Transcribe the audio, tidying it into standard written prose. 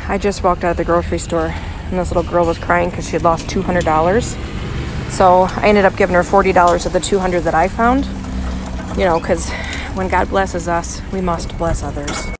I just walked out of the grocery store and this little girl was crying because she had lost $200. So I ended up giving her $40 of the $200 that I found, you know, because when God blesses us, we must bless others.